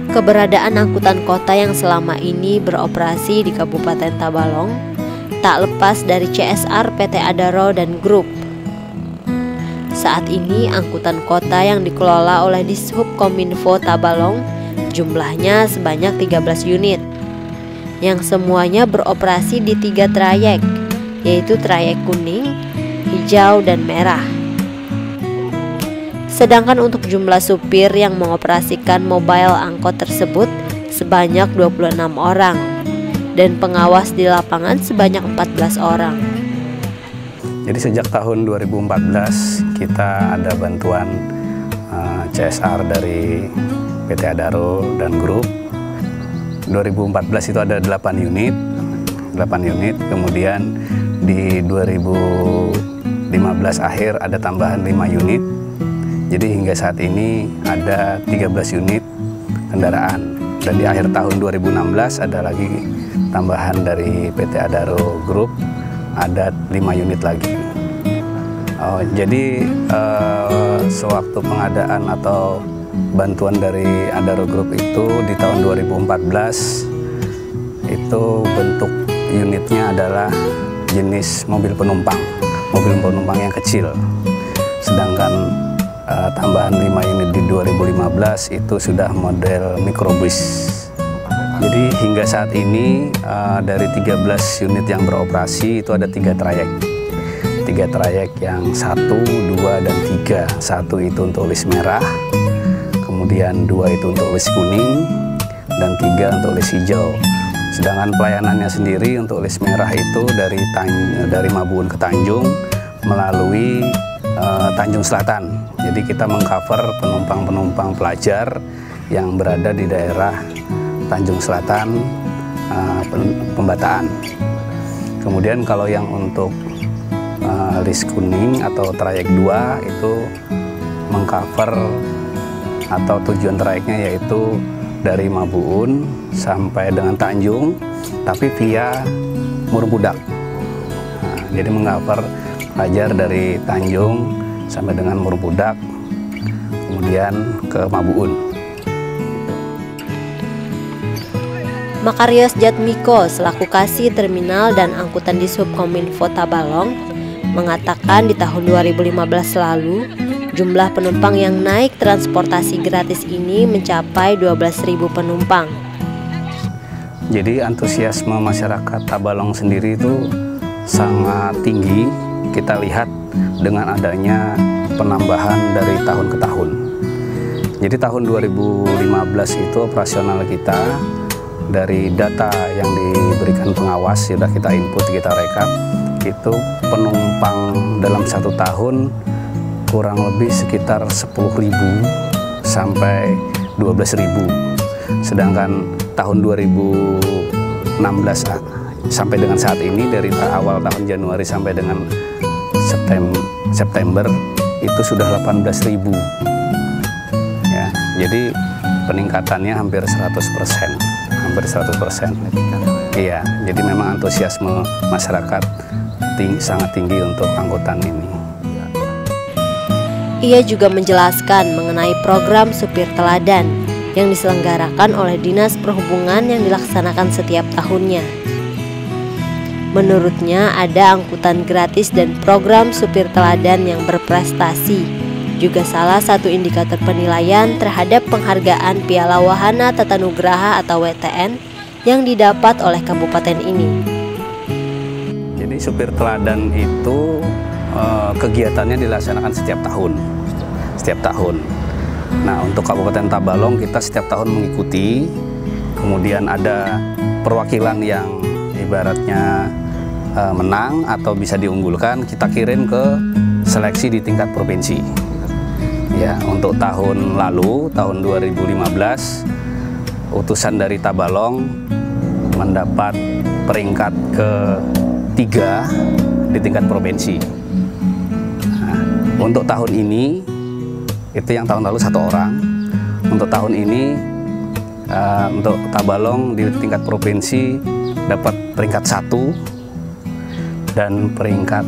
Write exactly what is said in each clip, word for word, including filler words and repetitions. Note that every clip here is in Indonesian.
Keberadaan angkutan kota yang selama ini beroperasi di Kabupaten Tabalong tak lepas dari C S R P T Adaro dan Grup. Saat ini angkutan kota yang dikelola oleh Dishub Kominfo Tabalong jumlahnya sebanyak tiga belas unit, yang semuanya beroperasi di tiga trayek, yaitu trayek kuning, hijau, dan merah. Sedangkan untuk jumlah supir yang mengoperasikan mobile angkot tersebut sebanyak dua puluh enam orang dan pengawas di lapangan sebanyak empat belas orang. Jadi sejak tahun dua ribu empat belas kita ada bantuan uh, C S R dari P T Adaro dan Grup. dua ribu empat belas itu ada delapan unit, delapan unit. Kemudian di dua ribu lima belas akhir ada tambahan lima unit. Jadi hingga saat ini ada tiga belas unit kendaraan. Dan di akhir tahun dua ribu enam belas ada lagi tambahan dari P T Adaro Group, ada lima unit lagi. Oh, jadi uh, sewaktu pengadaan atau bantuan dari Adaro Group itu di tahun dua ribu empat belas itu bentuk unitnya adalah jenis mobil penumpang, mobil penumpang yang kecil. Sedangkan Uh, tambahan lima unit di dua ribu lima belas itu sudah model mikrobus. Jadi hingga saat ini uh, dari tiga belas unit yang beroperasi itu ada tiga trayek. Tiga trayek yang satu, dua, dan tiga. Satu itu untuk list merah, kemudian dua itu untuk list kuning, dan tiga untuk list hijau. Sedangkan pelayanannya sendiri untuk list merah itu dari, dari Mabun ke Tanjung melalui uh, Tanjung Selatan. Jadi kita mengcover penumpang-penumpang pelajar yang berada di daerah Tanjung Selatan, uh, Pembataan. Kemudian kalau yang untuk uh, list kuning atau trayek dua itu mengcover atau tujuan trayeknya yaitu dari Mabuun sampai dengan Tanjung, tapi via Murbudak. Nah, jadi mengcover pelajar dari Tanjung sampai dengan Murbudak, kemudian ke Mabuun. Makarios Jatmiko selaku Kasih Terminal dan Angkutan Dishub Kominfo Tabalong mengatakan di tahun dua ribu lima belas lalu jumlah penumpang yang naik transportasi gratis ini mencapai dua belas ribu penumpang. Jadi antusiasme masyarakat Tabalong sendiri itu sangat tinggi. Kita lihat dengan adanya penambahan dari tahun ke tahun. Jadi tahun dua ribu lima belas itu operasional kita dari data yang diberikan pengawas, sudah kita input, kita rekap, itu penumpang dalam satu tahun kurang lebih sekitar sepuluh ribu sampai dua belas ribu. Sedangkan tahun dua ribu enam belas sampai dengan saat ini, dari awal tahun Januari sampai dengan September itu sudah delapan belas ribu. Ya, jadi peningkatannya hampir seratus persen, hampir seratus persen. Iya, jadi memang antusiasme masyarakat tinggi, sangat tinggi untuk angkutan ini. Ia juga menjelaskan mengenai program supir teladan yang diselenggarakan oleh Dinas Perhubungan yang dilaksanakan setiap tahunnya. Menurutnya ada angkutan gratis dan program supir teladan yang berprestasi juga salah satu indikator penilaian terhadap penghargaan Piala Wahana Tatanugraha atau W T N yang didapat oleh kabupaten ini. Jadi supir teladan itu eh, kegiatannya dilaksanakan setiap tahun, setiap tahun. Nah, untuk Kabupaten Tabalong kita setiap tahun mengikuti, kemudian ada perwakilan yang ibaratnya uh, menang atau bisa diunggulkan, kita kirim ke seleksi di tingkat provinsi. Ya, untuk tahun lalu, tahun dua ribu lima belas, utusan dari Tabalong mendapat peringkat ketiga di tingkat provinsi. Nah, untuk tahun ini, itu yang tahun lalu satu orang. Untuk tahun ini, uh, untuk Tabalong di tingkat provinsi dapat peringkat satu dan peringkat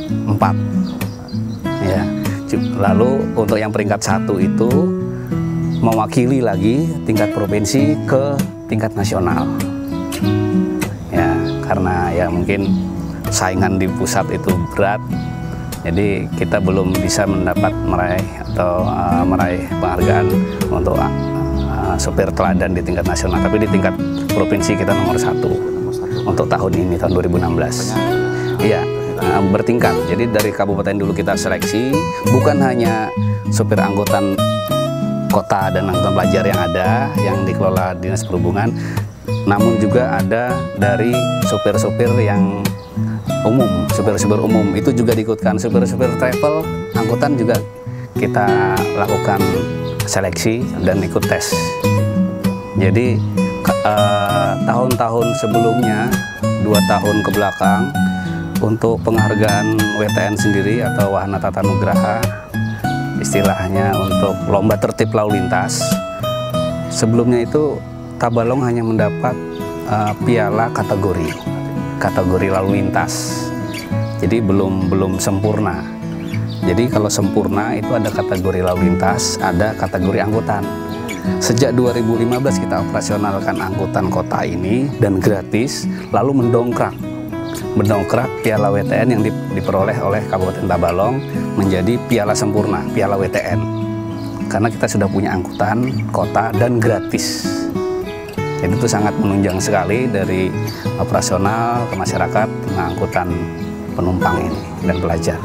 keempat. Ya, lalu untuk yang peringkat satu itu mewakili lagi tingkat provinsi ke tingkat nasional. Ya, karena ya mungkin saingan di pusat itu berat, jadi kita belum bisa mendapat meraih atau uh, meraih penghargaan untuk uh, sopir teladan di tingkat nasional, tapi di tingkat provinsi kita nomor satu untuk tahun ini, tahun dua ribu enam belas. Iya, uh, bertingkat. Jadi dari kabupaten dulu kita seleksi, bukan hanya sopir angkutan kota dan angkutan pelajar yang ada yang dikelola Dinas Perhubungan, namun juga ada dari sopir-sopir yang umum, supir-supir umum itu juga diikutkan, supir-supir travel, angkutan juga kita lakukan seleksi dan ikut tes. Jadi tahun-tahun eh, sebelumnya, dua tahun ke belakang, untuk penghargaan W T N sendiri atau Wahana Tata Nugraha, istilahnya untuk lomba tertib lalu lintas, sebelumnya itu Tabalong hanya mendapat uh, piala kategori kategori lalu lintas, jadi belum belum sempurna. Jadi kalau sempurna itu ada kategori lalu lintas, ada kategori angkutan. Sejak dua ribu lima belas kita operasionalkan angkutan kota ini dan gratis, lalu mendongkrak mendongkrak piala W T N yang diperoleh oleh Kabupaten Tabalong menjadi piala sempurna, piala W T N, karena kita sudah punya angkutan kota dan gratis. Jadi itu sangat menunjang sekali dari operasional ke masyarakat pengangkutan penumpang ini dan pelajar.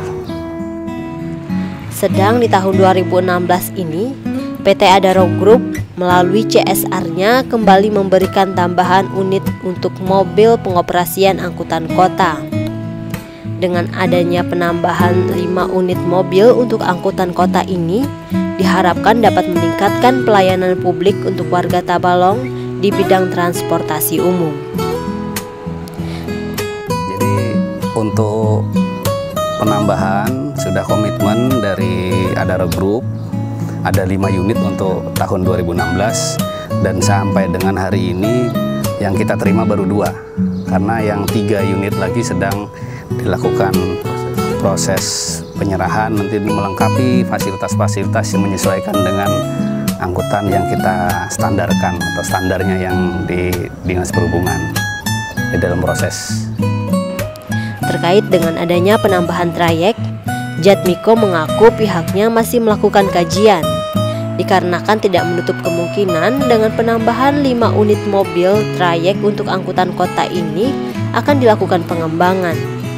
Sedang di tahun dua ribu enam belas ini, P T Adaro Group melalui C S R-nya kembali memberikan tambahan unit untuk mobil pengoperasian angkutan kota. Dengan adanya penambahan lima unit mobil untuk angkutan kota ini, diharapkan dapat meningkatkan pelayanan publik untuk warga Tabalong di bidang transportasi umum. Jadi untuk penambahan sudah komitmen dari Adaro Group, ada lima unit untuk tahun dua ribu enam belas, dan sampai dengan hari ini yang kita terima baru dua, karena yang tiga unit lagi sedang dilakukan proses penyerahan, nanti melengkapi fasilitas-fasilitas yang menyesuaikan dengan angkutan yang kita standarkan atau standarnya yang di Dinas Perhubungan di dalam proses. Terkait dengan adanya penambahan trayek, Jatmiko mengaku pihaknya masih melakukan kajian, dikarenakan tidak menutup kemungkinan dengan penambahan lima unit mobil trayek untuk angkutan kota ini akan dilakukan pengembangan.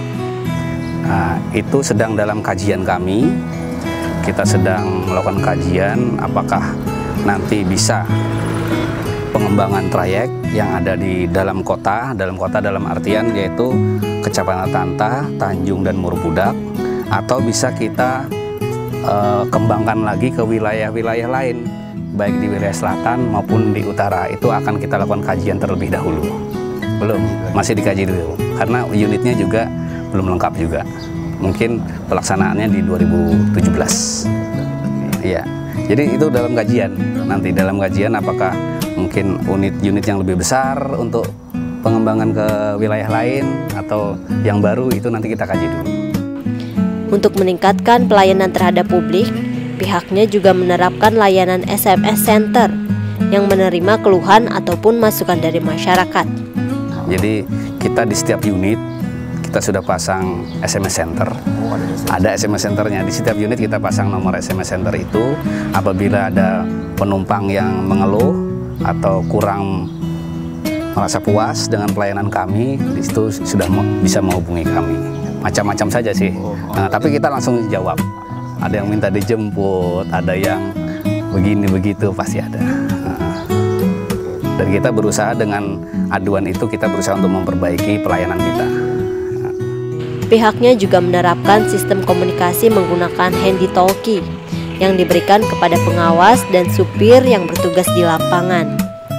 Nah, itu sedang dalam kajian kami. Kita sedang melakukan kajian apakah nanti bisa pengembangan trayek yang ada di dalam kota, dalam kota dalam artian yaitu Kecamatan Tanta, Tanjung dan Murubudak, atau bisa kita uh, kembangkan lagi ke wilayah-wilayah lain, baik di wilayah selatan maupun di utara. Itu akan kita lakukan kajian terlebih dahulu. Belum, masih dikaji dulu, karena unitnya juga belum lengkap juga. Mungkin pelaksanaannya di dua ribu tujuh belas. Iya. Jadi itu dalam kajian. Nanti dalam kajian apakah mungkin unit-unit yang lebih besar untuk pengembangan ke wilayah lain atau yang baru, itu nanti kita kaji dulu. Untuk meningkatkan pelayanan terhadap publik, pihaknya juga menerapkan layanan S M S Center yang menerima keluhan ataupun masukan dari masyarakat. Jadi kita di setiap unit kita sudah pasang S M S Center. Ada S M S Centernya, di setiap unit kita pasang nomor S M S Center itu. Apabila ada penumpang yang mengeluh atau kurang merasa puas dengan pelayanan kami, di situ sudah bisa menghubungi kami. Macam-macam saja sih. Nah, tapi kita langsung jawab. Ada yang minta dijemput, ada yang begini begitu, pasti ada. Nah, dan kita berusaha dengan aduan itu, kita berusaha untuk memperbaiki pelayanan kita. Pihaknya juga menerapkan sistem komunikasi menggunakan handy talkie yang diberikan kepada pengawas dan supir yang bertugas di lapangan.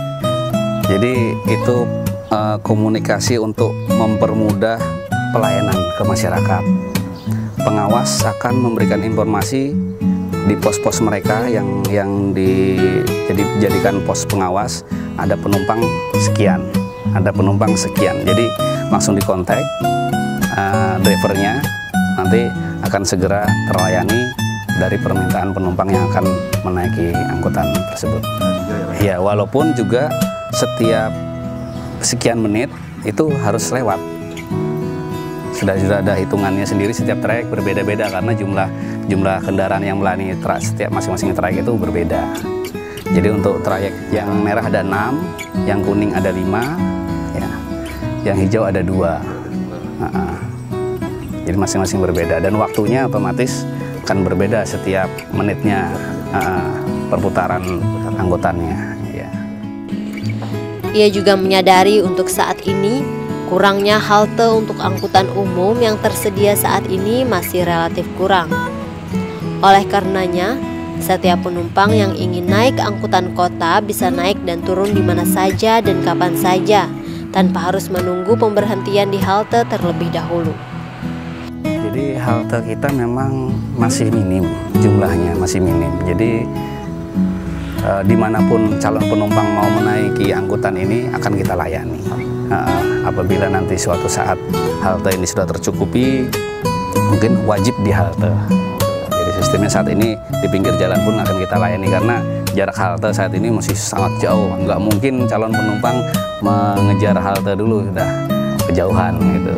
Jadi itu uh, komunikasi untuk mempermudah pelayanan ke masyarakat. Pengawas akan memberikan informasi di pos-pos mereka yang yang dijadikan pos pengawas. Ada penumpang sekian, ada penumpang sekian. Jadi langsung dikontak uh, drivernya, nanti akan segera terlayani dari permintaan penumpang yang akan menaiki angkutan tersebut. Ya, walaupun juga setiap sekian menit itu harus lewat. Sudah sudah ada hitungannya sendiri, setiap trayek berbeda-beda karena jumlah jumlah kendaraan yang melayani setiap masing-masing trayek itu berbeda. Jadi untuk trayek yang merah ada enam, yang kuning ada lima, ya, yang hijau ada dua. Nah, jadi masing-masing berbeda dan waktunya otomatis akan berbeda setiap menitnya, uh, perputaran angkutannya. Ya. Ia juga menyadari untuk saat ini kurangnya halte untuk angkutan umum yang tersedia saat ini masih relatif kurang. Oleh karenanya, setiap penumpang yang ingin naik angkutan kota bisa naik dan turun di mana saja dan kapan saja, tanpa harus menunggu pemberhentian di halte terlebih dahulu. Jadi halte kita memang masih minim, jumlahnya masih minim. Jadi eh, dimanapun calon penumpang mau menaiki angkutan ini akan kita layani. Eh, apabila nanti suatu saat halte ini sudah tercukupi, mungkin wajib di halte. Jadi sistemnya saat ini di pinggir jalan pun akan kita layani karena jarak halte saat ini masih sangat jauh. Nggak mungkin calon penumpang mengejar halte dulu, sudah kejauhan gitu.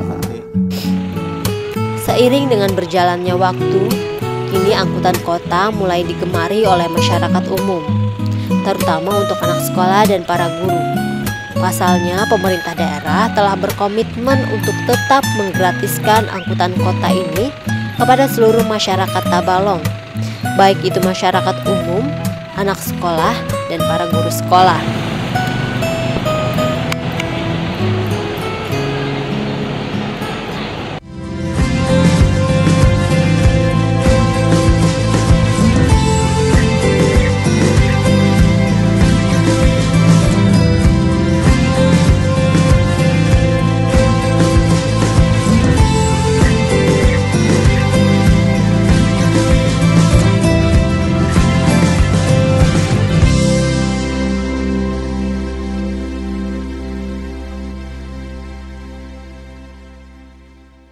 Seiring dengan berjalannya waktu, kini angkutan kota mulai digemari oleh masyarakat umum, terutama untuk anak sekolah dan para guru. Pasalnya, pemerintah daerah telah berkomitmen untuk tetap menggratiskan angkutan kota ini kepada seluruh masyarakat Tabalong, baik itu masyarakat umum, anak sekolah, dan para guru sekolah.